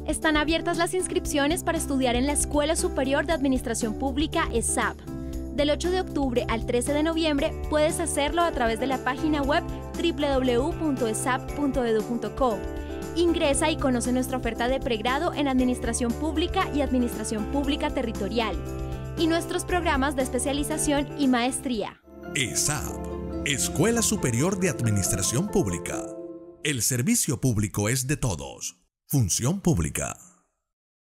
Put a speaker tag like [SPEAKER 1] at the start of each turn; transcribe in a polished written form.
[SPEAKER 1] Están abiertas las inscripciones para estudiar en la Escuela Superior de Administración Pública ESAP. Del 8 de octubre al 13 de noviembre puedes hacerlo a través de la página web www.esap.edu.co. Ingresa y conoce nuestra oferta de pregrado en Administración Pública y Administración Pública Territorial y nuestros programas de especialización y maestría.
[SPEAKER 2] ESAP, Escuela Superior de Administración Pública. El servicio público es de todos. Función pública.